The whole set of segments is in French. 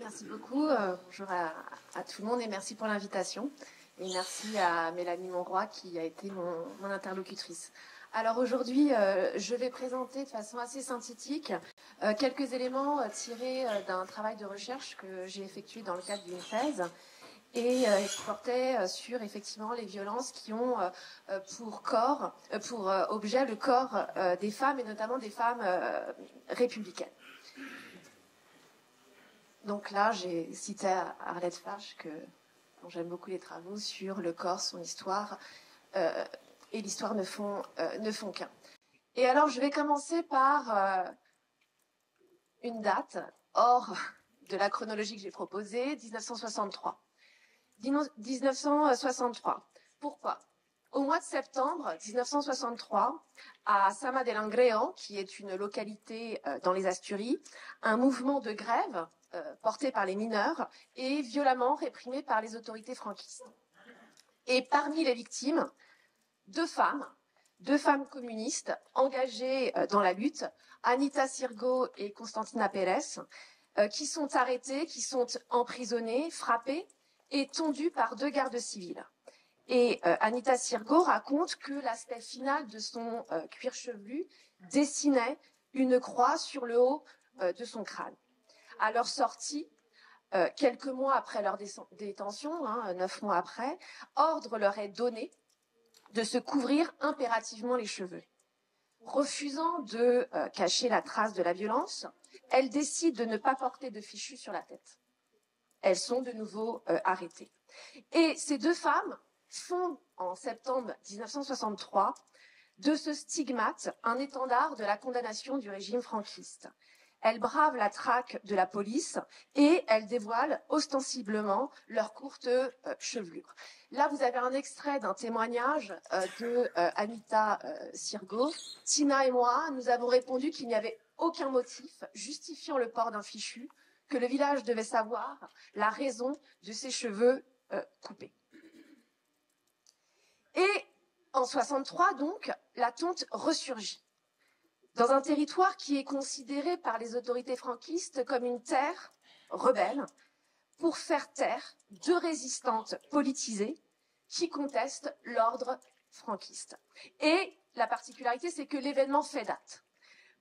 Merci beaucoup. Bonjour à tout le monde et merci pour l'invitation. Et merci à Mélanie Monroy qui a été mon interlocutrice. Alors aujourd'hui, je vais présenter de façon assez synthétique quelques éléments tirés d'un travail de recherche que j'ai effectué dans le cadre d'une thèse et qui portait sur effectivement les violences qui ont pour objet le corps des femmes et notamment des femmes républicaines. Donc là, j'ai cité Arlette Farge, dont j'aime beaucoup les travaux sur le corps, son histoire, et l'histoire ne font qu'un. Et alors, je vais commencer par une date hors de la chronologie que j'ai proposée, 1963. 1963. Pourquoi ? Au mois de septembre 1963, à Sama del Langreo, qui est une localité dans les Asturies, un mouvement de grève porté par les mineurs et violemment réprimé par les autorités franquistes. Et parmi les victimes, deux femmes communistes engagées dans la lutte, Anita Sirgo et Constantina Pérez, qui sont arrêtées, qui sont emprisonnées, frappées et tondues par deux gardes civils. Et Anita Sirgo raconte que l'aspect final de son cuir chevelu dessinait une croix sur le haut de son crâne. À leur sortie, quelques mois après leur détention, 9 mois après, ordre leur est donné de se couvrir impérativement les cheveux. Refusant de cacher la trace de la violence, elles décident de ne pas porter de fichu sur la tête. Elles sont de nouveau arrêtées. Et ces deux femmes font, en septembre 1963, de ce stigmate un étendard de la condamnation du régime franquiste. Elles bravent la traque de la police et elles dévoilent ostensiblement leur courte chevelure. Là, vous avez un extrait d'un témoignage de Anita Sirgo. Tina et moi, nous avons répondu qu'il n'y avait aucun motif justifiant le port d'un fichu, que le village devait savoir la raison de ses cheveux coupés. Et en 63, donc, la tonte ressurgit. Dans un territoire qui est considéré par les autorités franquistes comme une terre rebelle, pour faire taire deux résistantes politisées qui contestent l'ordre franquiste. Et la particularité, c'est que l'événement fait date. Pourquoi ?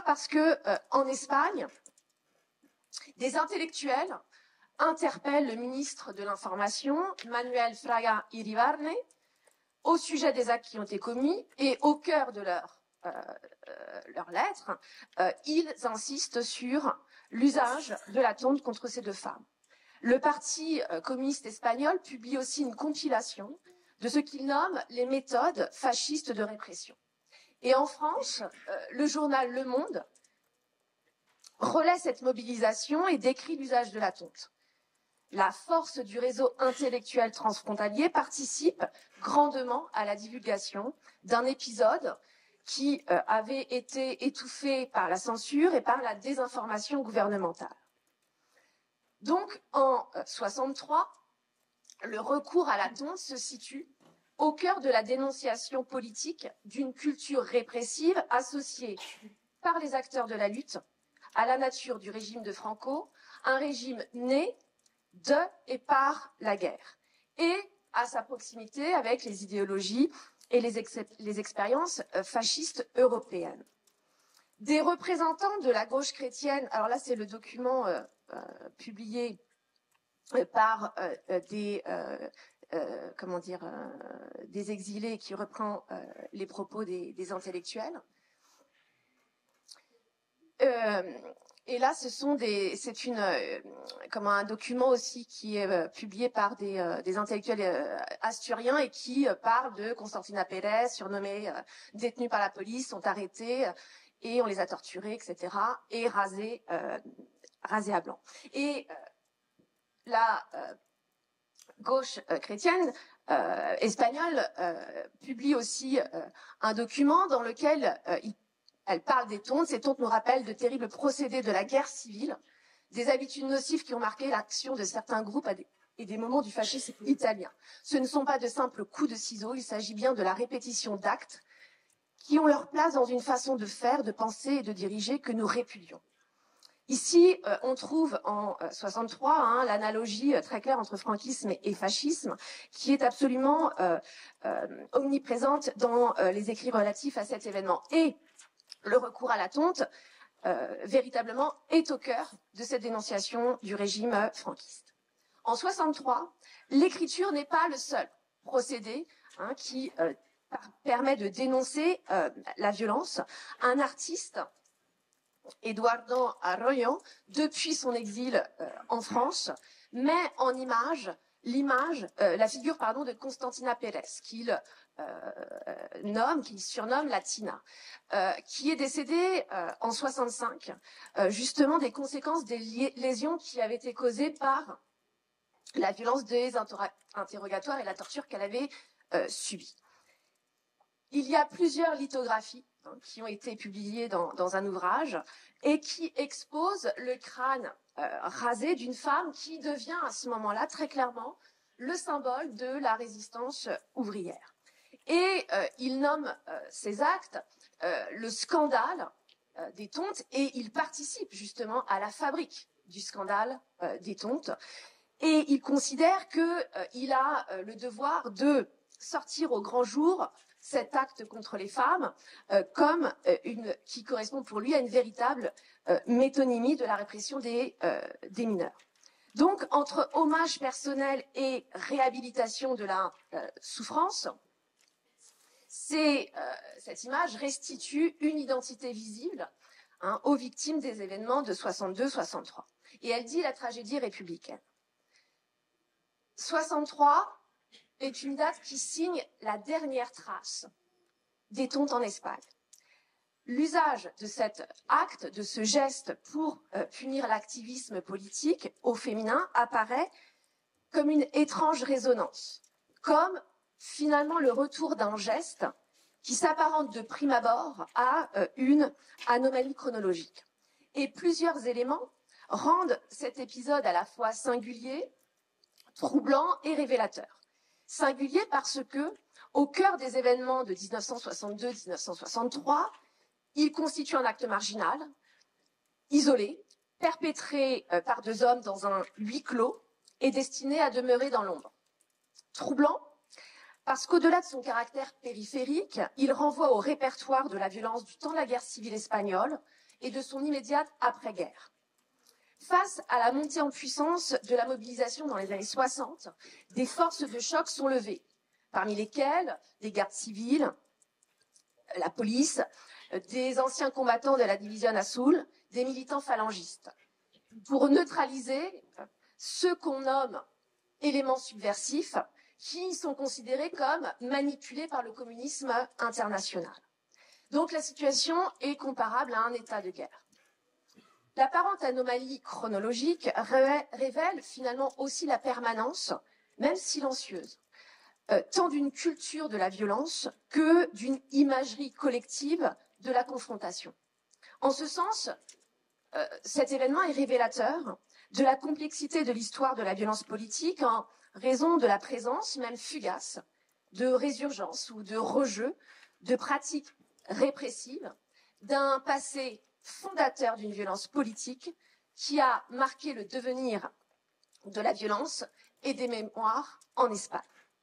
Parce que en Espagne, des intellectuels interpellent le ministre de l'Information, Manuel Fraga Iribarne, au sujet des actes qui ont été commis, et au cœur de leurs lettres, ils insistent sur l'usage de la tonte contre ces deux femmes. Le Parti communiste espagnol publie aussi une compilation de ce qu'il nomme les méthodes fascistes de répression. Et en France, le journal Le Monde relaie cette mobilisation et décrit l'usage de la tonte. La force du réseau intellectuel transfrontalier participe grandement à la divulgation d'un épisode qui avait été étouffé par la censure et par la désinformation gouvernementale. Donc, en 63, le recours à la tonte se situe au cœur de la dénonciation politique d'une culture répressive associée par les acteurs de la lutte à la nature du régime de Franco, un régime né de et par la guerre, et à sa proximité avec les idéologies et les expériences fascistes européennes. Des représentants de la gauche chrétienne, alors là c'est le document publié par des exilés qui reprend les propos des intellectuels. Et là, c'est un document aussi qui est publié par des intellectuels asturiens et qui parle de Constantina Pérez, surnommée détenue par la police, sont arrêtés et on les a torturés, etc. et rasés à blanc. Et la gauche chrétienne espagnole publie aussi un document dans lequel elle parle des tontes. Ces tontes nous rappellent de terribles procédés de la guerre civile, des habitudes nocives qui ont marqué l'action de certains groupes et des moments du fascisme italien. Ce ne sont pas de simples coups de ciseaux, il s'agit bien de la répétition d'actes qui ont leur place dans une façon de faire, de penser et de diriger que nous répudions. Ici, on trouve en 63 l'analogie très claire entre franquisme et fascisme, qui est absolument omniprésente dans les écrits relatifs à cet événement. Et le recours à la tonte, véritablement, est au cœur de cette dénonciation du régime franquiste. En 63, l'écriture n'est pas le seul procédé qui permet de dénoncer la violence. Un artiste, Eduardo Arroyo, depuis son exil en France, met en image la figure de Constantina Pérez, qu'il surnomme la Tina, qui est décédée en 65, justement des conséquences des lésions qui avaient été causées par la violence des interrogatoires et la torture qu'elle avait subie. Il y a plusieurs lithographies qui ont été publiées dans un ouvrage et qui exposent le crâne rasé d'une femme qui devient à ce moment-là très clairement le symbole de la résistance ouvrière. Et il nomme ces actes le scandale des tontes, et il participe justement à la fabrique du scandale des tontes. Et il considère qu'il a le devoir de sortir au grand jour cet acte contre les femmes comme qui correspond pour lui à une véritable métonymie de la répression des mineurs. Donc, entre hommage personnel et réhabilitation de la souffrance, cette image restitue une identité visible aux victimes des événements de 62-63. Et elle dit la tragédie républicaine. 63 est une date qui signe la dernière trace des tontes en Espagne. L'usage de cet acte, de ce geste pour punir l'activisme politique au féminin apparaît comme une étrange résonance, comme finalement le retour d'un geste qui s'apparente de prime abord à une anomalie chronologique. Et plusieurs éléments rendent cet épisode à la fois singulier, troublant et révélateur. Singulier parce que, au cœur des événements de 1962-1963, il constitue un acte marginal, isolé, perpétré par deux hommes dans un huis clos et destiné à demeurer dans l'ombre. Troublant parce qu'au-delà de son caractère périphérique, il renvoie au répertoire de la violence du temps de la guerre civile espagnole et de son immédiate après-guerre. Face à la montée en puissance de la mobilisation dans les années 60, des forces de choc sont levées, parmi lesquelles des gardes civils, la police, des anciens combattants de la division Azul, des militants phalangistes, pour neutraliser ceux qu'on nomme éléments subversifs, qui sont considérés comme manipulés par le communisme international. Donc la situation est comparable à un état de guerre. L'apparente anomalie chronologique révèle finalement aussi la permanence, même silencieuse, tant d'une culture de la violence que d'une imagerie collective de la confrontation. En ce sens, cet événement est révélateur de la complexité de l'histoire de la violence politique en raison de la présence, même fugace, de résurgence ou de rejeu de pratiques répressives, d'un passé fondateur d'une violence politique qui a marqué le devenir de la violence et des mémoires en Espagne.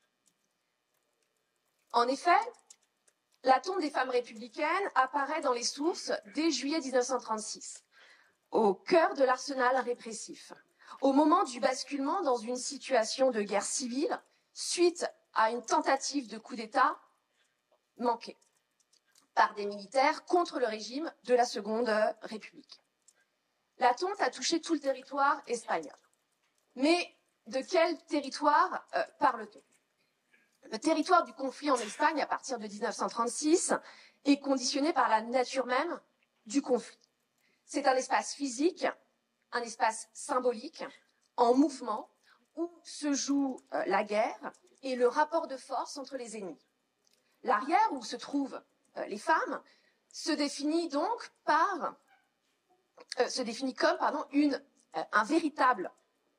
En effet, la tombe des femmes républicaines apparaît dans les sources dès juillet 1936, au cœur de l'arsenal répressif, au moment du basculement dans une situation de guerre civile suite à une tentative de coup d'État manquée par des militaires contre le régime de la Seconde République. La tonte a touché tout le territoire espagnol. Mais de quel territoire parle-t-on? Le territoire du conflit en Espagne, à partir de 1936, est conditionné par la nature même du conflit. C'est un espace physique, un espace symbolique, en mouvement, où se joue la guerre et le rapport de force entre les ennemis. L'arrière, où se trouvent les femmes, se définit donc comme une véritable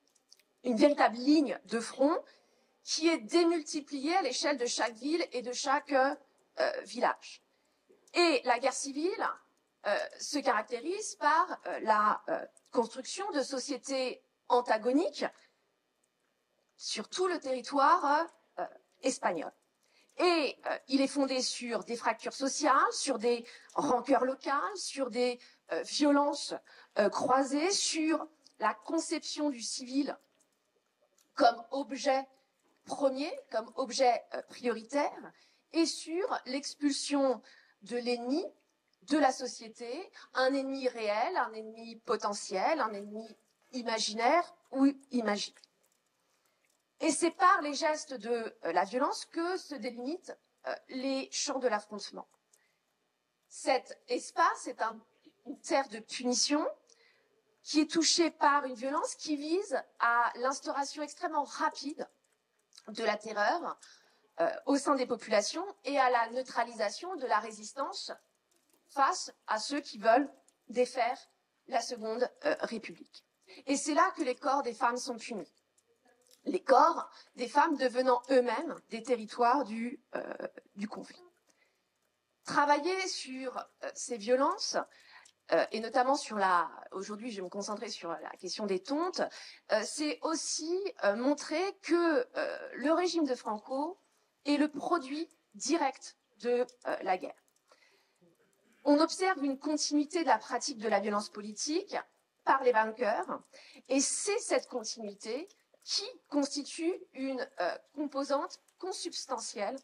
ligne de front qui est démultipliée à l'échelle de chaque ville et de chaque village. Et la guerre civile se caractérise par la construction de sociétés antagoniques sur tout le territoire espagnol. Et il est fondé sur des fractures sociales, sur des rancœurs locales, sur des violences croisées, sur la conception du civil comme objet premier, comme objet prioritaire, et sur l'expulsion de l'ennemi de la société, un ennemi réel, un ennemi potentiel, un ennemi imaginaire ou imaginé. Et c'est par les gestes de la violence que se délimitent les champs de l'affrontement. Cet espace est une terre de punition qui est touchée par une violence qui vise à l'instauration extrêmement rapide de la terreur au sein des populations et à la neutralisation de la résistance face à ceux qui veulent défaire la Seconde République. Et c'est là que les corps des femmes sont punis. Les corps des femmes devenant eux-mêmes des territoires du conflit. Travailler sur ces violences, et notamment sur aujourd'hui je vais me concentrer sur la question des tontes, c'est aussi montrer que le régime de Franco est le produit direct de la guerre. On observe une continuité de la pratique de la violence politique par les vainqueurs, et c'est cette continuité qui constitue une composante consubstantielle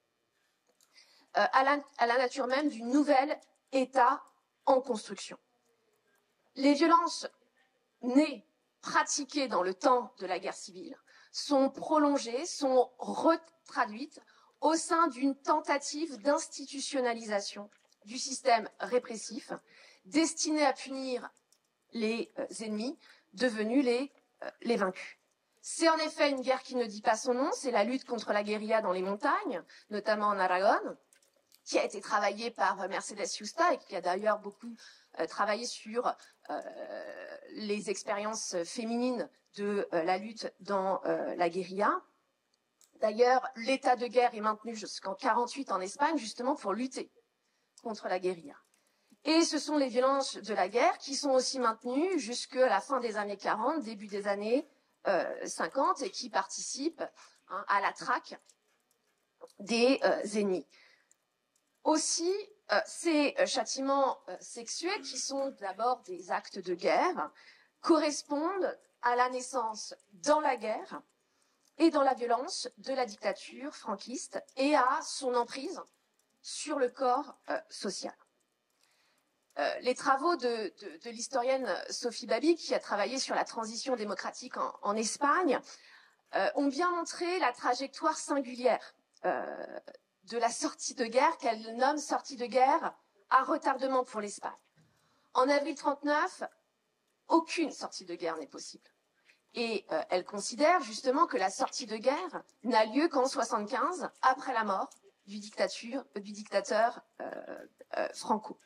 à la nature même du nouvel État en construction. Les violences nées, pratiquées dans le temps de la guerre civile, sont prolongées, sont retraduites au sein d'une tentative d'institutionnalisation du système répressif destiné à punir les ennemis devenus les vaincus. C'est en effet une guerre qui ne dit pas son nom, c'est la lutte contre la guérilla dans les montagnes, notamment en Aragon, qui a été travaillée par Mercedes Justa et qui a d'ailleurs beaucoup travaillé sur les expériences féminines de la lutte dans la guérilla. D'ailleurs, l'état de guerre est maintenu jusqu'en 1948 en Espagne, justement pour lutter contre la guérilla. Et ce sont les violences de la guerre qui sont aussi maintenues jusqu'à la fin des années 40, début des années 50, et qui participent à la traque des ennemis. Aussi, ces châtiments sexuels, qui sont d'abord des actes de guerre, correspondent à la naissance dans la guerre et dans la violence de la dictature franquiste et à son emprise sur le corps social. Les travaux de l'historienne Sophie Babi, qui a travaillé sur la transition démocratique en Espagne, ont bien montré la trajectoire singulière de la sortie de guerre, qu'elle nomme sortie de guerre à retardement pour l'Espagne. En avril 1939, aucune sortie de guerre n'est possible. Et elle considère justement que la sortie de guerre n'a lieu qu'en 1975, après la mort du dictateur Franco.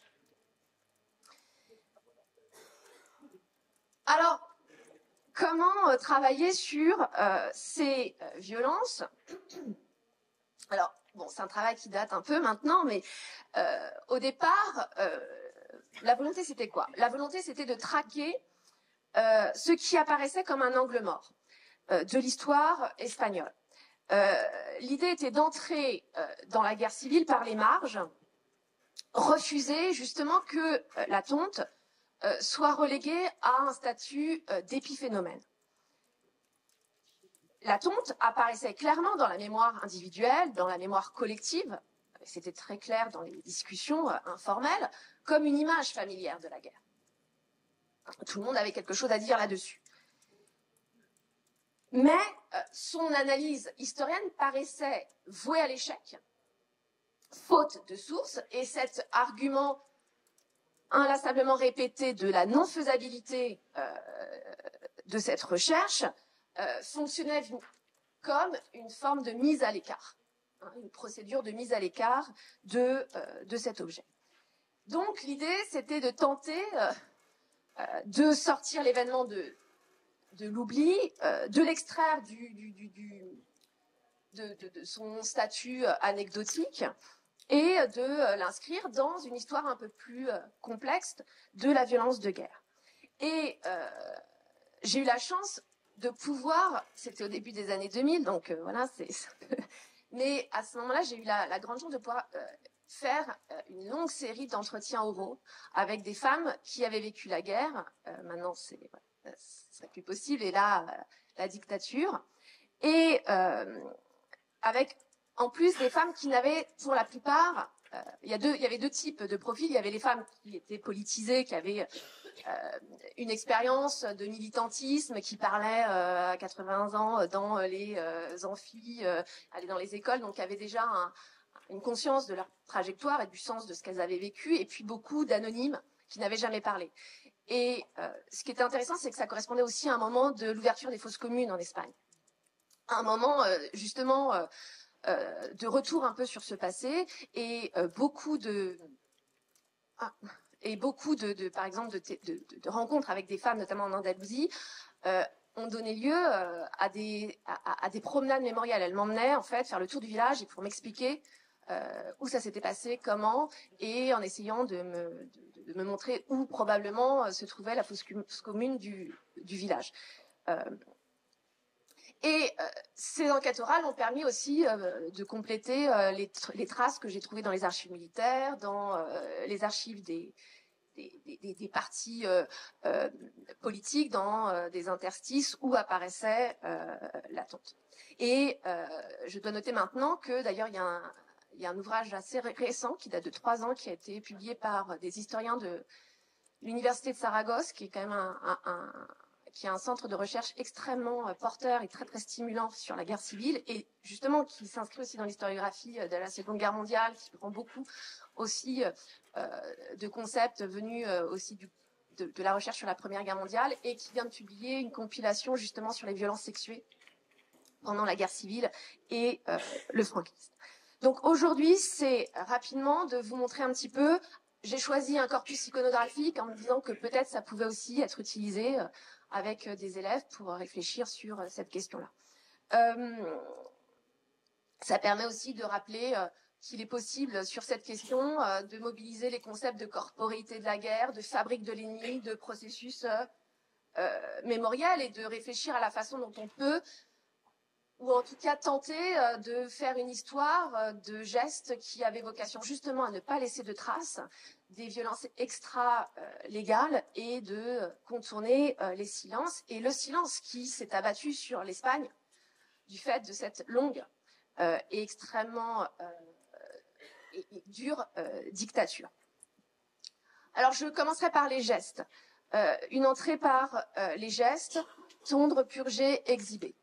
Alors, comment travailler sur ces violences? Alors, bon, c'est un travail qui date un peu maintenant, mais au départ, la volonté c'était quoi? La volonté c'était de traquer ce qui apparaissait comme un angle mort de l'histoire espagnole. L'idée était d'entrer dans la guerre civile par les marges, refuser justement que la tonte soit reléguée à un statut d'épiphénomène. La tonte apparaissait clairement dans la mémoire individuelle, dans la mémoire collective, c'était très clair dans les discussions informelles, comme une image familière de la guerre. Tout le monde avait quelque chose à dire là-dessus. Mais son analyse historienne paraissait vouée à l'échec, faute de sources, et cet argument inlassablement répété de la non-faisabilité de cette recherche fonctionnait comme une forme de mise à l'écart, une procédure de mise à l'écart de cet objet. Donc l'idée, c'était de tenter de sortir l'événement de l'oubli, de l'extraire de son statut anecdotique et de l'inscrire dans une histoire un peu plus complexe de la violence de guerre. Et j'ai eu la chance de pouvoir, c'était au début des années 2000, donc voilà, mais à ce moment-là, j'ai eu la grande chance de pouvoir faire une longue série d'entretiens oraux avec des femmes qui avaient vécu la guerre. Maintenant, ce serait plus possible, et là, la dictature. Et avec, en plus, des femmes qui n'avaient, pour la plupart, il y avait deux types de profils. Il y avait les femmes qui étaient politisées, qui avaient une expérience de militantisme, qui parlaient à 80 ans dans les amphis, aller dans les écoles, donc qui avaient déjà une conscience de leur trajectoire et du sens de ce qu'elles avaient vécu, et puis beaucoup d'anonymes qui n'avaient jamais parlé. Et ce qui était intéressant, c'est que ça correspondait aussi à un moment de l'ouverture des fosses communes en Espagne. Un moment, justement, de retour un peu sur ce passé, et beaucoup de par exemple, de rencontres avec des femmes, notamment en Andalousie, ont donné lieu à des promenades mémoriales. Elles m'emmenaient, en fait, faire le tour du village et pour m'expliquer où ça s'était passé, comment, et en essayant de me montrer où probablement se trouvait la fosse commune du village. Et ces enquêtes orales ont permis aussi de compléter les traces que j'ai trouvées dans les archives militaires, dans les archives des partis politiques, dans des interstices où apparaissait la tonte. Et je dois noter maintenant que, d'ailleurs, il y a un ouvrage assez récent qui date de 3 ans, qui a été publié par des historiens de l'université de Saragosse, qui est quand même qui est un centre de recherche extrêmement porteur et très très stimulant sur la guerre civile, et justement qui s'inscrit aussi dans l'historiographie de la Seconde Guerre mondiale, qui prend beaucoup aussi de concepts venus aussi de la recherche sur la Première Guerre mondiale, et qui vient de publier une compilation justement sur les violences sexuées pendant la guerre civile et le franquisme. Donc aujourd'hui, c'est rapidement de vous montrer un petit peu. J'ai choisi un corpus iconographique en me disant que peut-être ça pouvait aussi être utilisé avec des élèves pour réfléchir sur cette question-là. Ça permet aussi de rappeler qu'il est possible sur cette question de mobiliser les concepts de corporéité de la guerre, de fabrique de l'ennemi, de processus mémoriel, et de réfléchir à la façon dont on peut, ou en tout cas tenter de faire une histoire de gestes qui avaient vocation justement à ne pas laisser de traces des violences extra-légales, et de contourner les silences, et le silence qui s'est abattu sur l'Espagne du fait de cette longue et extrêmement et dure dictature. Alors je commencerai par les gestes. Une entrée par les gestes: tondre, purger, exhiber.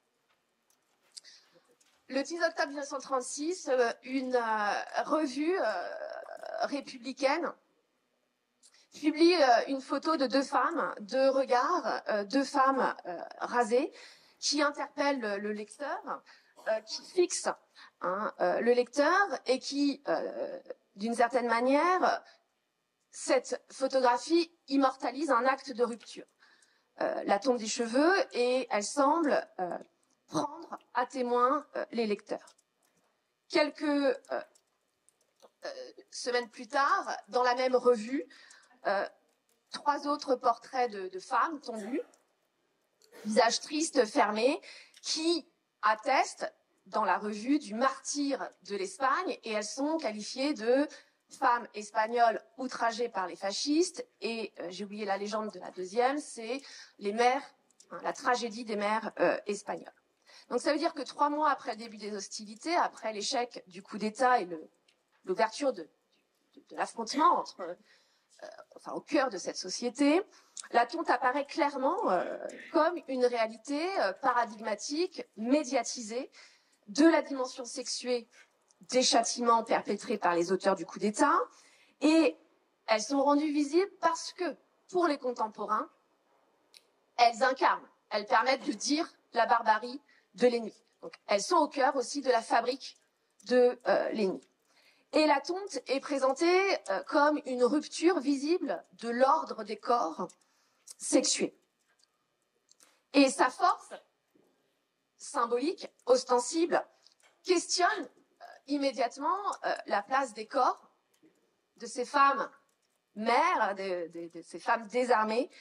Le 10 octobre 1936, une revue républicaine publie une photo de 2 femmes, 2 regards, 2 femmes rasées, qui interpellent le lecteur, qui fixe le lecteur, et qui, d'une certaine manière, cette photographie immortalise un acte de rupture. La tonte des cheveux, et elle semble prendre à témoin les lecteurs. Quelques semaines plus tard, dans la même revue, 3 autres portraits de femmes tondues, visage triste, fermé, qui attestent dans la revue du martyre de l'Espagne, et elles sont qualifiées de femmes espagnoles outragées par les fascistes, et j'ai oublié la légende de la deuxième, c'est les mères, la tragédie des mères espagnoles. Donc ça veut dire que 3 mois après le début des hostilités, après l'échec du coup d'État et l'ouverture de l'affrontement au cœur de cette société, la tonte apparaît clairement comme une réalité paradigmatique, médiatisée, de la dimension sexuée des châtiments perpétrés par les auteurs du coup d'État, et elles sont rendues visibles parce que, pour les contemporains, elles incarnent, elles permettent de dire la barbarie de l'ennemi. Donc, elles sont au cœur aussi de la fabrique de l'ennemi. Et la tonte est présentée comme une rupture visible de l'ordre des corps sexués. Et sa force symbolique, ostensible, questionne immédiatement la place des corps de ces femmes mères, de ces femmes désarmées,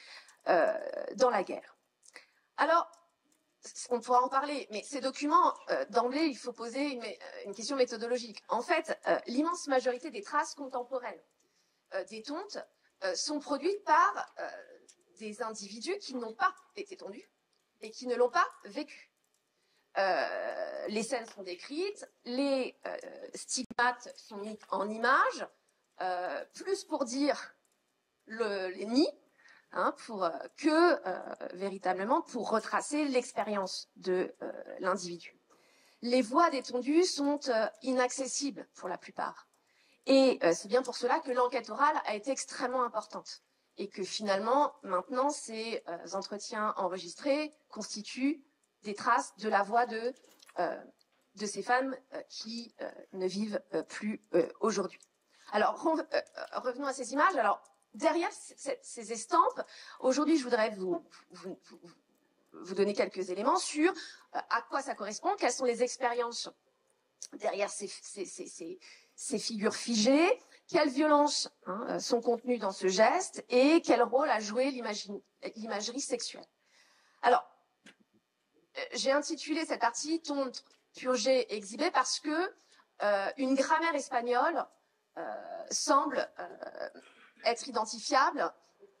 dans la guerre. Alors, on pourra en parler, mais ces documents, d'emblée, il faut poser une question méthodologique. En fait, l'immense majorité des traces contemporaines des tontes sont produites par des individus qui n'ont pas été tondus et qui ne l'ont pas vécu. Les scènes sont décrites, les stigmates sont mis en images, plus pour dire les nids, hein, véritablement pour retracer l'expérience de l'individu. Les voix des tondus sont inaccessibles pour la plupart. Et c'est bien pour cela que l'enquête orale a été extrêmement importante. Et que finalement, maintenant, ces entretiens enregistrés constituent des traces de la voix de ces femmes qui ne vivent plus aujourd'hui. Alors, revenons à ces images. Alors, derrière ces estampes, aujourd'hui, je voudrais vous donner quelques éléments sur à quoi ça correspond, quelles sont les expériences derrière ces figures figées, quelles violences sont contenues dans ce geste et quel rôle a joué l'imagerie sexuelle. Alors, j'ai intitulé cette partie « Tonte, purgée, exhibée » parce que une grammaire espagnole semble être identifiable.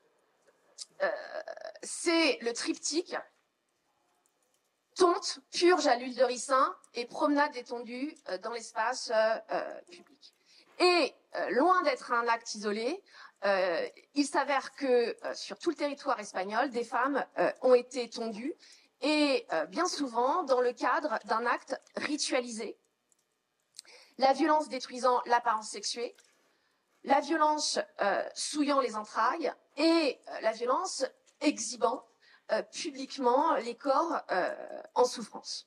C'est le triptyque tonte, purge à l'huile de ricin et promenade détendue dans l'espace public. Et loin d'être un acte isolé, il s'avère que sur tout le territoire espagnol, des femmes ont été tondues et bien souvent dans le cadre d'un acte ritualisé. La violence détruisant l'apparence sexuée, la violence souillant les entrailles et la violence exhibant publiquement les corps en souffrance.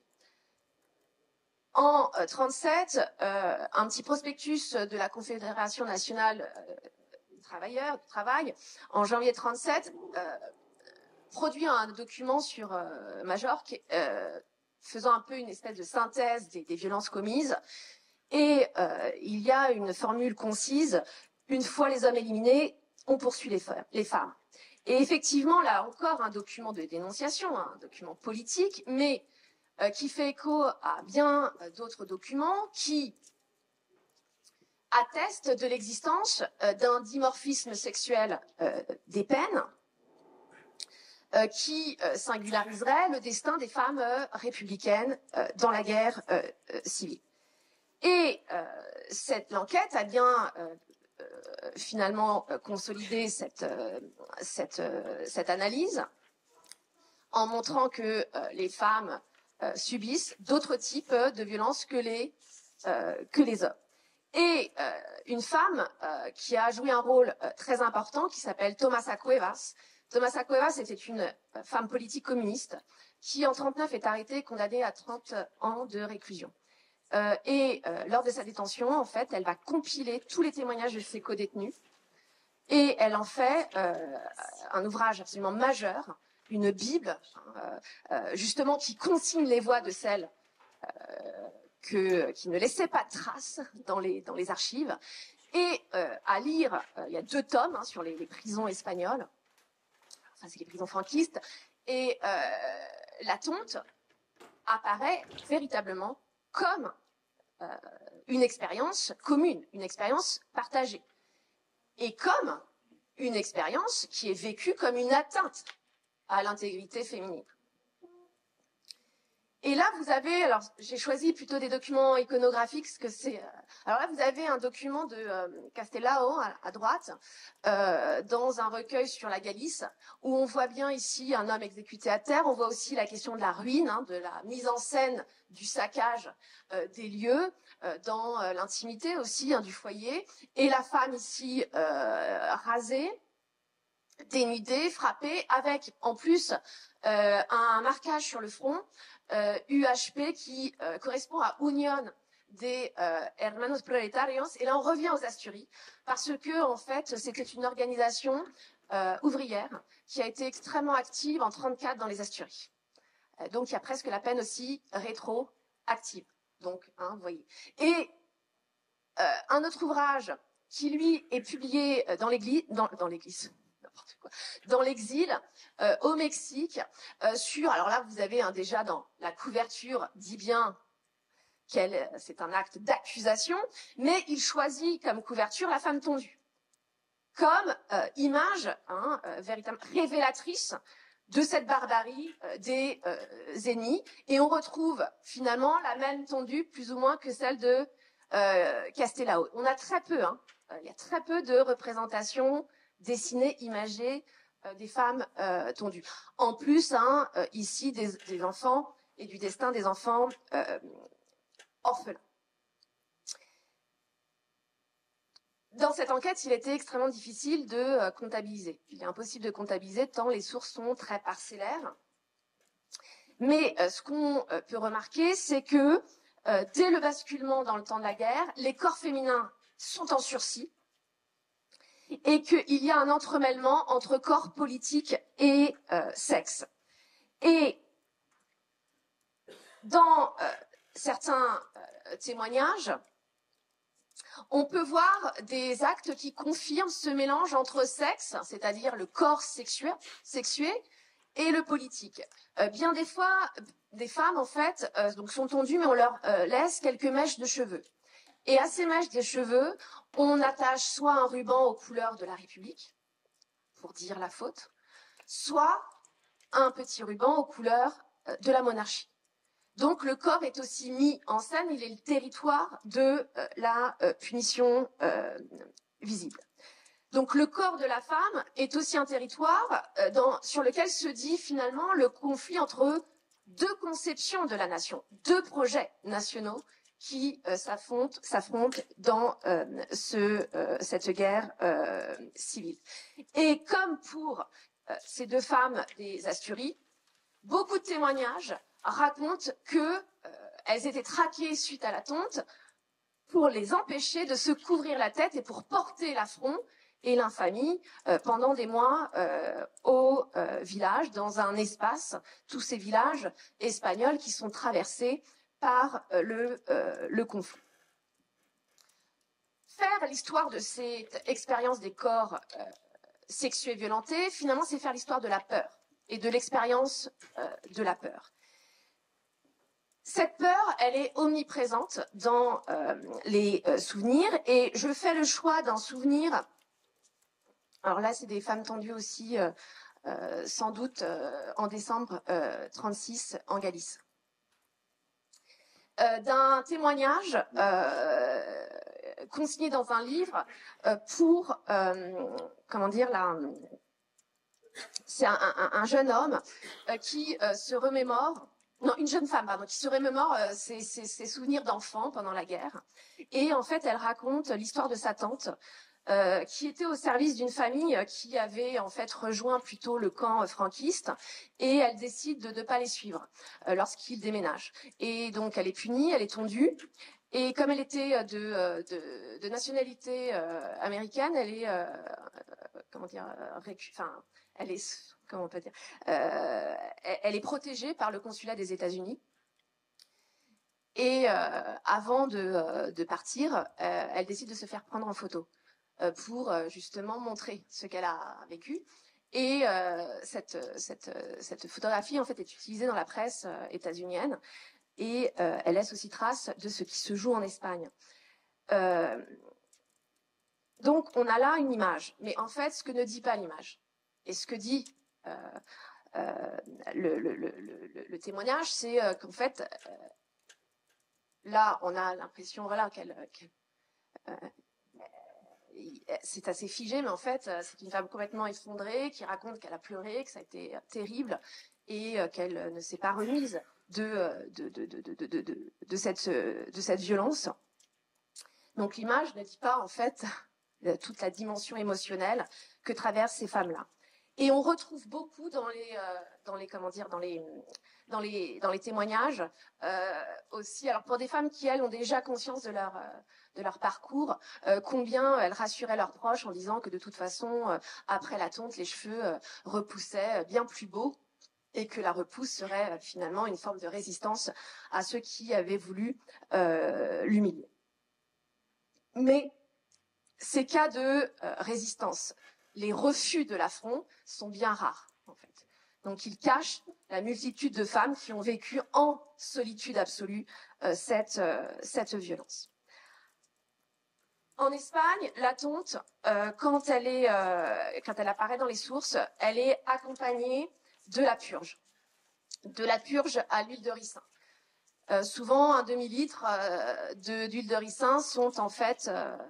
En 1937, un petit prospectus de la Confédération nationale des travailleurs du travail, en janvier 1937, produit un document sur Majorque, faisant un peu une espèce de synthèse des violences commises. Et il y a une formule concise, une fois les hommes éliminés, on poursuit les femmes. Et effectivement, là encore, un document de dénonciation, un document politique, mais qui fait écho à bien d'autres documents qui attestent de l'existence d'un dimorphisme sexuel des peines qui singulariserait le destin des femmes républicaines dans la guerre civile. Et l'enquête a bien finalement consolidé cette analyse en montrant que les femmes subissent d'autres types de violences que les hommes. Et une femme qui a joué un rôle très important, qui s'appelle Tomasa Cuevas. Tomasa Cuevas était une femme politique communiste qui, en 1939, est arrêtée et condamnée à 30 ans de réclusion. Lors de sa détention, en fait, elle va compiler tous les témoignages de ses codétenus et elle en fait un ouvrage absolument majeur, une Bible, justement, qui consigne les voix de celles qui ne laissaient pas de traces dans les archives. Et à lire, il y a 2 tomes sur les prisons espagnoles, enfin c'est les prisons franquistes, et la tonte apparaît véritablement comme une expérience commune, une expérience partagée, et comme une expérience qui est vécue comme une atteinte à l'intégrité féminine. Et là, vous avez, alors j'ai choisi plutôt des documents iconographiques, parce que c'est. Alors là, vous avez un document de Castelao à droite, dans un recueil sur la Galice, où on voit bien ici un homme exécuté à terre. On voit aussi la question de la ruine, de la mise en scène du saccage des lieux, dans l'intimité aussi du foyer, et la femme ici rasée, dénudée, frappée, avec en plus un marquage sur le front. UHP qui correspond à Union des Hermanos Proletarios. Et là, on revient aux Asturies, parce que, en fait, c'était une organisation ouvrière qui a été extrêmement active en 1934 dans les Asturies. Donc, il y a presque la peine aussi rétroactive. Donc, vous voyez. Et un autre ouvrage qui, lui, est publié dans l'Église, n'importe quoi, dans l'exil au Mexique, alors là vous avez déjà dans la couverture dit bien c'est un acte d'accusation, mais il choisit comme couverture la femme tondue, comme image véritablement révélatrice de cette barbarie des ennemis, et on retrouve finalement la même tondue plus ou moins que celle de Castelao. On a très peu, il y a très peu de représentations dessinées, imagées des femmes tondues. En plus, ici des enfants et du destin des enfants orphelins. Dans cette enquête, il était extrêmement difficile de comptabiliser. Il est impossible de comptabiliser tant les sources sont très parcellaires. Mais ce qu'on peut remarquer, c'est que dès le basculement dans le temps de la guerre, les corps féminins sont en sursis et qu'il y a un entremêlement entre corps politique et sexe. Et dans certains témoignages, on peut voir des actes qui confirment ce mélange entre sexe, c'est-à-dire le corps sexué, et le politique. Bien des fois, des femmes, en fait, donc sont tondues, mais on leur laisse quelques mèches de cheveux. Et à ces mèches de cheveux, on attache soit un ruban aux couleurs de la République, pour dire la faute, soit un petit ruban aux couleurs de la monarchie. Donc le corps est aussi mis en scène, il est le territoire de la punition visible. Donc le corps de la femme est aussi un territoire sur lequel se dit finalement le conflit entre deux conceptions de la nation, deux projets nationaux qui s'affrontent dans cette guerre civile. Et comme pour ces deux femmes des Asturies, beaucoup de témoignages racontent qu'elles étaient traquées suite à la tonte pour les empêcher de se couvrir la tête et pour porter l'affront et l'infamie pendant des mois au village, dans un espace, tous ces villages espagnols qui sont traversés par le conflit. Faire l'histoire de cette expérience des corps sexués violentés, finalement, c'est faire l'histoire de la peur et de l'expérience de la peur. Cette peur, elle est omniprésente dans les souvenirs, et je fais le choix d'un souvenir. Alors là, c'est des femmes tendues aussi, sans doute en décembre 1936 en Galice. D'un témoignage consigné dans un livre pour, comment dire, c'est un jeune homme qui se remémore, non, une jeune femme, pardon, qui se remémore ses souvenirs d'enfant pendant la guerre. Et en fait, elle raconte l'histoire de sa tante, qui était au service d'une famille qui avait en fait rejoint plutôt le camp franquiste, et elle décide de ne pas les suivre lorsqu'ils déménagent. Et donc, elle est punie, elle est tondue. Et comme elle était de nationalité américaine, elle est, comment dire, elle est, comment on peut dire, elle est protégée par le consulat des États-Unis. Et avant de partir, elle décide de se faire prendre en photo pour justement montrer ce qu'elle a vécu. Et cette photographie en fait est utilisée dans la presse états-unienne, et elle laisse aussi trace de ce qui se joue en Espagne. Donc on a là une image, mais en fait ce que ne dit pas l'image, et ce que dit le témoignage, c'est qu'en fait là on a l'impression, voilà, c'est assez figé, mais en fait c'est une femme complètement effondrée qui raconte qu'elle a pleuré, que ça a été terrible, et qu'elle ne s'est pas remise de cette violence. Donc l'image ne dit pas en fait toute la dimension émotionnelle que traversent ces femmes-là. Et on retrouve beaucoup dans les témoignages aussi, alors pour des femmes qui elles ont déjà conscience de leur parcours, combien elles rassuraient leurs proches en disant que de toute façon après la tonte les cheveux repoussaient bien plus beaux, et que la repousse serait finalement une forme de résistance à ceux qui avaient voulu l'humilier. Mais ces cas de résistance les refus de l'affront sont bien rares, en fait. Donc, ils cachent la multitude de femmes qui ont vécu en solitude absolue cette violence. En Espagne, la tonte, quand elle apparaît dans les sources, elle est accompagnée de la purge à l'huile de ricin. Souvent, un demi-litre d'huile de ricin sont en fait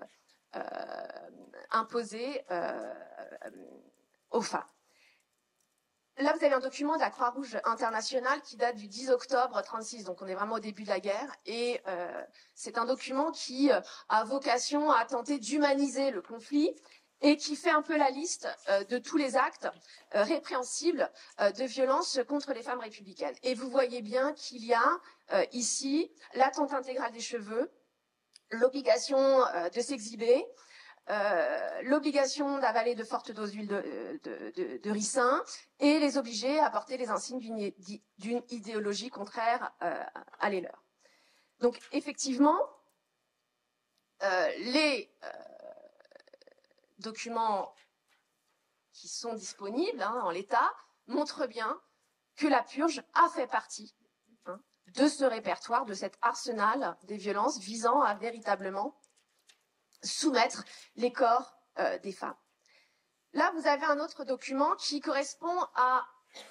imposés aux femmes. Là, vous avez un document de la Croix-Rouge internationale qui date du 10 octobre 1936, donc on est vraiment au début de la guerre, et c'est un document qui a vocation à tenter d'humaniser le conflit et qui fait un peu la liste de tous les actes répréhensibles de violence contre les femmes républicaines. Et vous voyez bien qu'il y a ici la tonte intégrale des cheveux, l'obligation de s'exhiber, l'obligation d'avaler de fortes doses d'huile de ricin et les obliger à porter les insignes d'une idéologie contraire à les leurs. Donc effectivement, les documents qui sont disponibles en l'état montrent bien que la purge a fait partie de ce répertoire, de cet arsenal des violences visant à véritablement soumettre les corps des femmes. Là, vous avez un autre document qui correspond à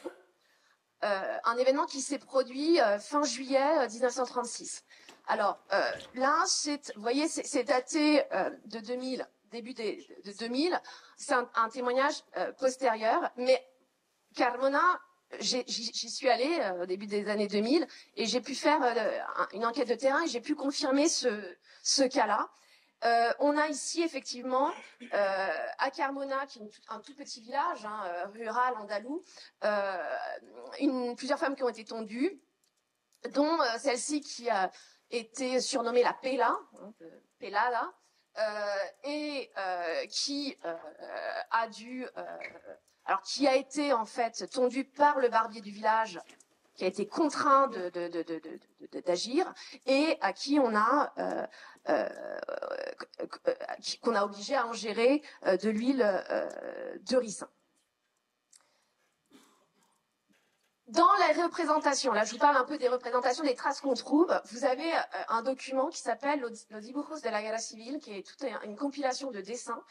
un événement qui s'est produit fin juillet 1936. Alors là, vous voyez, c'est daté de 2000, début de 2000. C'est un témoignage postérieur, mais Carmona, j'y suis allée au début des années 2000 et j'ai pu faire une enquête de terrain et j'ai pu confirmer ce cas-là. On a ici effectivement à Carmona, qui est un tout petit village rural andalou, plusieurs femmes qui ont été tondues, dont celle-ci qui a été surnommée la Pela, Pelada, et qui qui a été en fait tondue par le barbier du village, qui a été contraint d'agir et à qui on a qu'on a obligé à ingérer de l'huile de ricin. Dans les représentations, là je vous parle un peu des représentations, des traces qu'on trouve, vous avez un document qui s'appelle Los dibujos de la guerra civil, qui est toute une compilation de dessins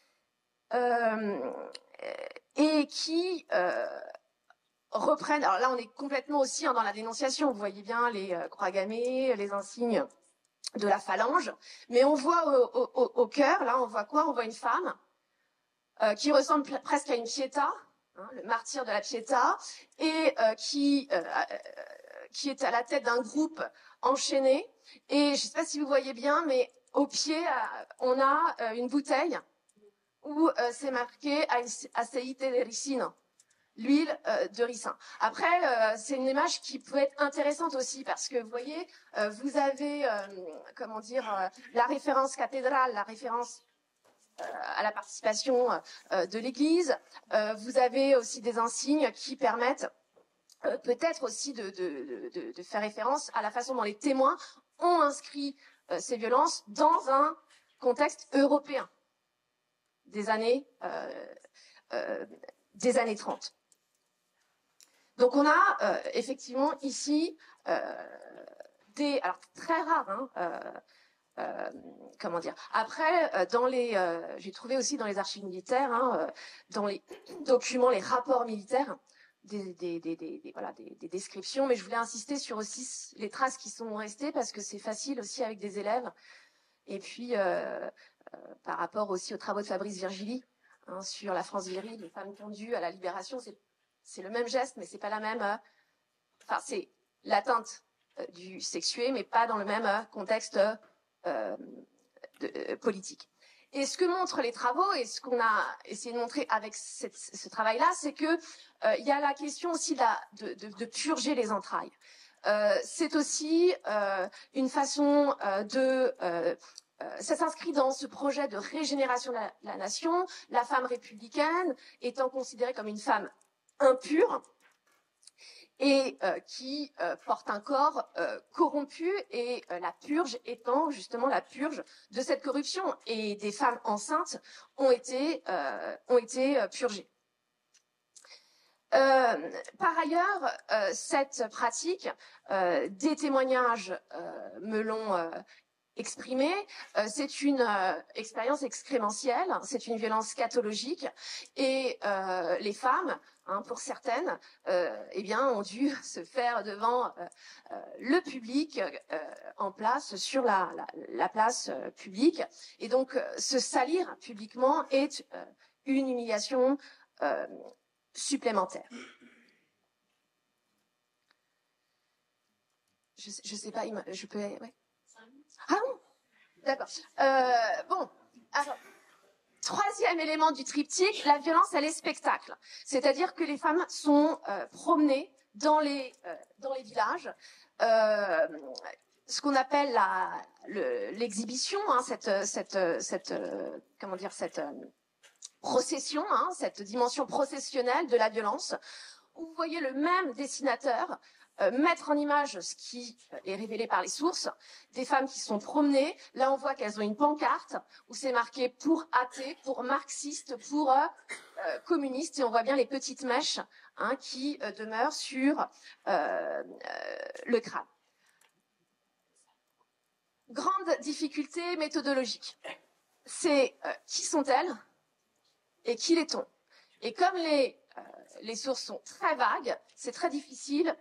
et qui reprennent, alors là on est complètement aussi dans la dénonciation, vous voyez bien les croix gammées, les insignes de la phalange, mais on voit au cœur, là on voit quoi? On voit une femme qui ressemble presque à une Pietà, le martyr de la Pietà, et qui est à la tête d'un groupe enchaîné, et je ne sais pas si vous voyez bien, mais au pied on a une bouteille où c'est marqué aceite de ricino, l'huile de ricin. Après, c'est une image qui peut être intéressante aussi parce que vous voyez, vous avez, la référence cathédrale, la référence à la participation de l'Église. Vous avez aussi des insignes qui permettent peut-être aussi de faire référence à la façon dont les témoins ont inscrit ces violences dans un contexte européen des années 30. Donc on a effectivement ici alors très rare, Après, j'ai trouvé aussi dans les archives militaires, dans les documents, les rapports militaires, des descriptions, mais je voulais insister sur aussi les traces qui sont restées parce que c'est facile aussi avec des élèves. Et puis par rapport aussi aux travaux de Fabrice Virgili sur la France virile, les femmes tondues à la Libération, c'est le même geste, mais c'est pas la même. C'est l'atteinte du sexué, mais pas dans le même contexte politique. Et ce que montrent les travaux et ce qu'on a essayé de montrer avec ce travail-là, c'est que il y a la question aussi de purger les entrailles. C'est aussi une façon ça s'inscrit dans ce projet de régénération de la nation, la femme républicaine étant considérée comme une femme impure. et qui portent un corps corrompu, et la purge étant justement la purge de cette corruption. Et des femmes enceintes ont été purgées. Par ailleurs, cette pratique, des témoignages me l'ont exprimé, c'est une expérience excrémentielle, c'est une violence scatologique, et les femmes, pour certaines, eh bien, ont dû se faire devant le public, en place, sur la place publique, et donc se salir publiquement est une humiliation supplémentaire. Je sais pas, je peux... Ouais. Ah non, d'accord. Bon, alors, troisième élément du triptyque, la violence, elle est spectacle. C'est-à-dire que les femmes sont promenées dans les villages, ce qu'on appelle l'exhibition, cette procession, cette dimension processionnelle de la violence, où vous voyez le même dessinateur mettre en image ce qui est révélé par les sources, des femmes qui sont promenées. Là, on voit qu'elles ont une pancarte où c'est marqué pour athées, pour marxistes, pour communistes, et on voit bien les petites mèches qui demeurent sur le crâne. Grande difficulté méthodologique. C'est qui sont-elles et qui l'est-on? Et comme les sources sont très vagues, c'est très difficile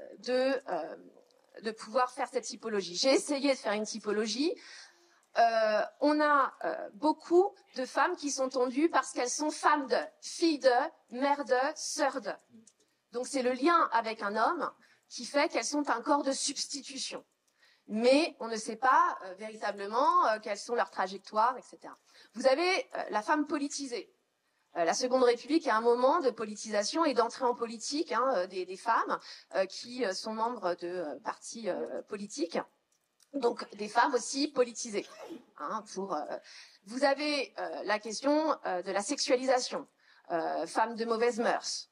de pouvoir faire cette typologie. J'ai essayé de faire une typologie. On a beaucoup de femmes qui sont tondues parce qu'elles sont femmes de, filles de, mères de, sœurs de. Donc c'est le lien avec un homme qui fait qu'elles sont un corps de substitution. Mais on ne sait pas véritablement quelles sont leurs trajectoires, etc. Vous avez la femme politisée. La Seconde République est un moment de politisation et d'entrée en politique des femmes qui sont membres de partis politiques. Donc des femmes aussi politisées. Vous avez la question de la sexualisation, femmes de mauvaises mœurs.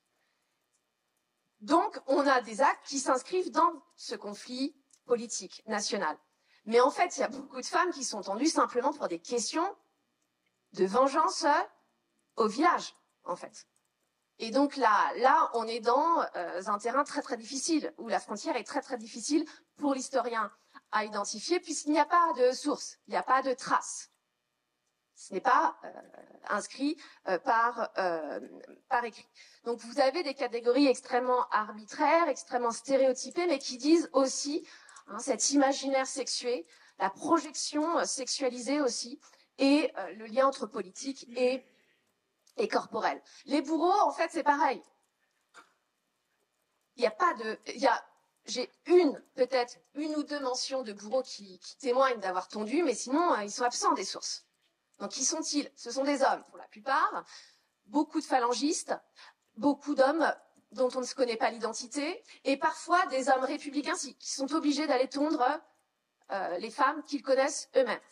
Donc on a des actes qui s'inscrivent dans ce conflit politique national. Mais en fait, il y a beaucoup de femmes qui sont tendues simplement pour des questions de vengeance au village, en fait. Et donc là, on est dans un terrain très très difficile, où la frontière est très très difficile pour l'historien à identifier, puisqu'il n'y a pas de source, il n'y a pas de trace. Ce n'est pas inscrit par écrit. Donc vous avez des catégories extrêmement arbitraires, extrêmement stéréotypées, mais qui disent aussi cet imaginaire sexué, la projection sexualisée aussi, et le lien entre politique et corporel. Les bourreaux, en fait, c'est pareil. Il n'y a pas de... J'ai peut-être une ou deux mentions de bourreaux qui témoignent d'avoir tondu, mais sinon, ils sont absents des sources. Donc, qui sont-ils? Ce sont des hommes, pour la plupart, beaucoup de phalangistes, beaucoup d'hommes dont on ne se connaît pas l'identité, et parfois des hommes républicains qui sont obligés d'aller tondre les femmes qu'ils connaissent eux-mêmes.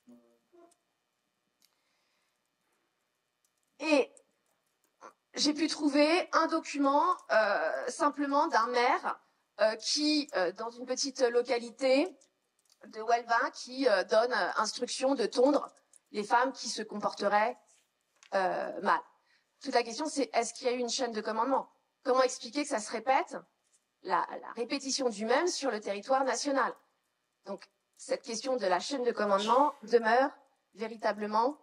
Et j'ai pu trouver un document simplement d'un maire qui, dans une petite localité de Huelva, qui donne instruction de tondre les femmes qui se comporteraient mal. Toute la question, c'est est-ce qu'il y a eu une chaîne de commandement? Comment expliquer que ça se répète, la répétition du même sur le territoire national? Donc, cette question de la chaîne de commandement demeure véritablement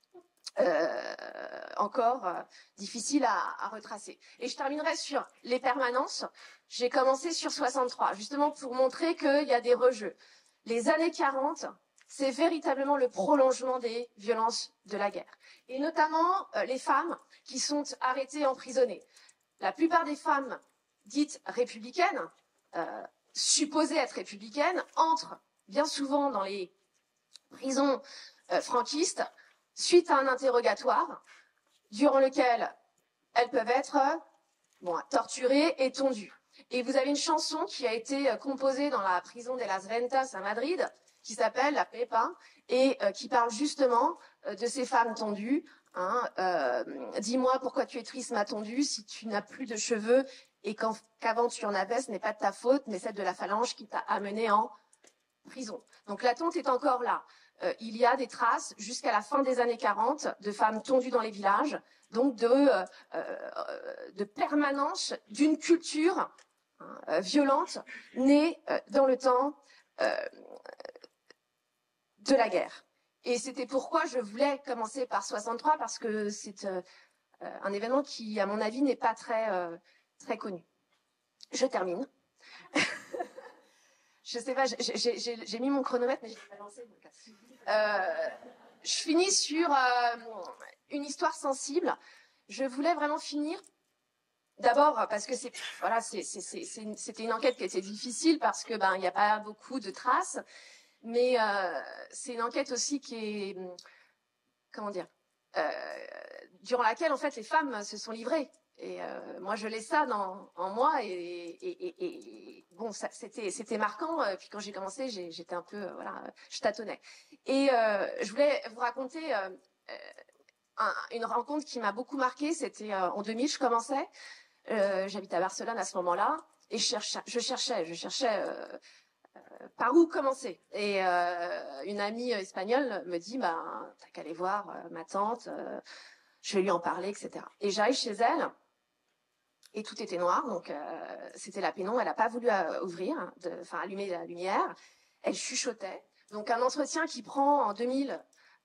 encore difficile à retracer. Et je terminerai sur les permanences. J'ai commencé sur 63, justement pour montrer qu'il y a des rejeux. Les années 40, c'est véritablement le prolongement des violences de la guerre. Et notamment les femmes qui sont arrêtées, emprisonnées. La plupart des femmes dites républicaines, supposées être républicaines, entrent bien souvent dans les prisons franquistes suite à un interrogatoire durant lequel elles peuvent être torturées et tondues. Et vous avez une chanson qui a été composée dans la prison de Las Ventas à Madrid, qui s'appelle La Pepa, et qui parle justement de ces femmes tondues. Dis-moi pourquoi tu es triste, ma tondue, si tu n'as plus de cheveux et qu'avant tu en avais, ce n'est pas de ta faute, mais celle de la phalange qui t'a amené en prison. Donc la tonte est encore là. Il y a des traces jusqu'à la fin des années 40 de femmes tondues dans les villages, donc de permanence d'une culture violente née dans le temps de la guerre. Et c'était pourquoi je voulais commencer par 63, parce que c'est un événement qui, à mon avis, n'est pas très connu. Je termine. Je sais pas, j'ai mis mon chronomètre, mais je l'ai pas lancé. Donc, je finis sur une histoire sensible. Je voulais vraiment finir. D'abord parce que c'était une enquête qui était difficile parce que il n'y a pas beaucoup de traces, mais c'est une enquête aussi qui est comment dire durant laquelle en fait les femmes se sont livrées. Et moi je l'ai ça en moi et bon c'était marquant. Puis quand j'ai commencé j'étais un peu je tâtonnais et je voulais vous raconter une rencontre qui m'a beaucoup marquée. C'était en 2000, je commençais. J'habitais à Barcelone à ce moment-là et je cherchais par où commencer. Et une amie espagnole me dit t'as qu'à aller voir ma tante, je vais lui en parler, etc. Et j'arrive chez elle et tout était noir, donc c'était la pénombre. Elle n'a pas voulu allumer la lumière. Elle chuchotait. Donc un entretien qui prend en 2000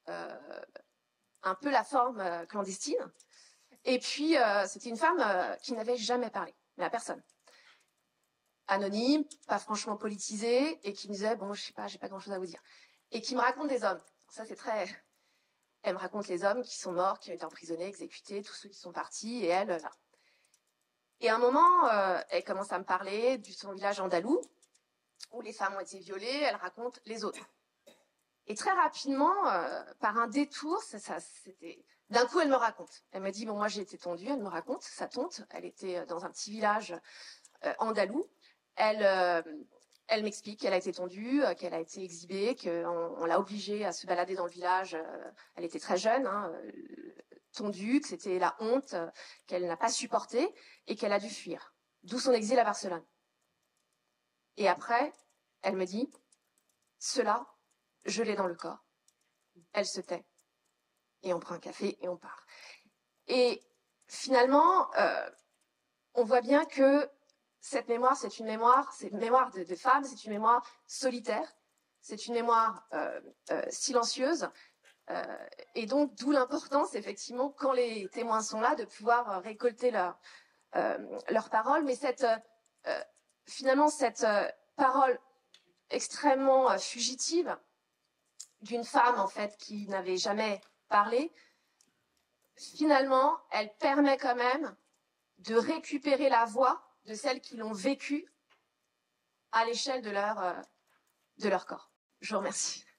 un peu la forme clandestine. Et puis, c'était une femme qui n'avait jamais parlé, mais à personne. Anonyme, pas franchement politisée, et qui me disait, bon, je sais pas, j'ai pas grand-chose à vous dire. Et qui me raconte des hommes. Ça, c'est très... Elle me raconte les hommes qui sont morts, qui ont été emprisonnés, exécutés, tous ceux qui sont partis, et elle, là. Et à un moment, elle commence à me parler de son village andalou, où les femmes ont été violées, elle raconte les autres. Et très rapidement, par un détour, c'était... D'un coup, elle me raconte. Elle me dit, bon, moi, j'ai été tondue. Elle me raconte sa tonte. Elle était dans un petit village andalou. Elle m'explique qu'elle a été tondue, qu'elle a été exhibée, qu'on l'a obligée à se balader dans le village. Elle était très jeune, tondue, que c'était la honte, qu'elle n'a pas supportée et qu'elle a dû fuir. D'où son exil à Barcelone. Et après, elle me dit, cela, je l'ai dans le corps. Elle se tait. Et on prend un café et on part. Et finalement, on voit bien que cette mémoire, c'est une mémoire de femmes, c'est une mémoire solitaire, c'est une mémoire silencieuse. Et donc, d'où l'importance, effectivement, quand les témoins sont là, de pouvoir récolter leurs paroles. Mais finalement, cette parole extrêmement fugitive d'une femme, en fait, qui n'avait jamais parlé, finalement, elle permet quand même de récupérer la voix de celles qui l'ont vécu à l'échelle de leur corps. Je vous remercie.